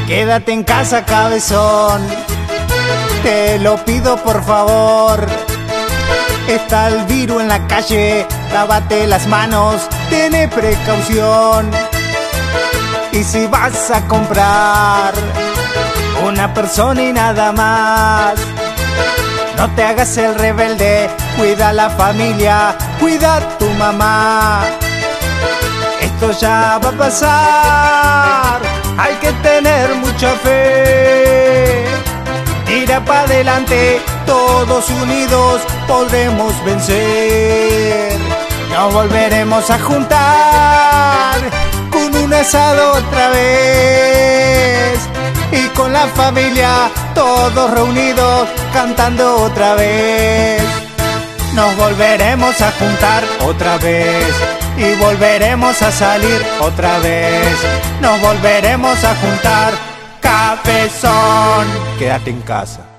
Quédate en casa, cabezón, te lo pido por favor. Está el virus en la calle, lávate las manos, tiene precaución. Y si vas a comprar una persona y nada más, no te hagas el rebelde, cuida a la familia, cuida a tu mamá. Esto ya va a pasar, hay que tener mucha fe. Tira para adelante, todos unidos podremos vencer. Nos volveremos a juntar con un asado otra vez, y con la familia todos reunidos cantando otra vez. Nos volveremos a juntar otra vez y volveremos a salir otra vez. Nos volveremos a juntar, cabezón, quédate en casa.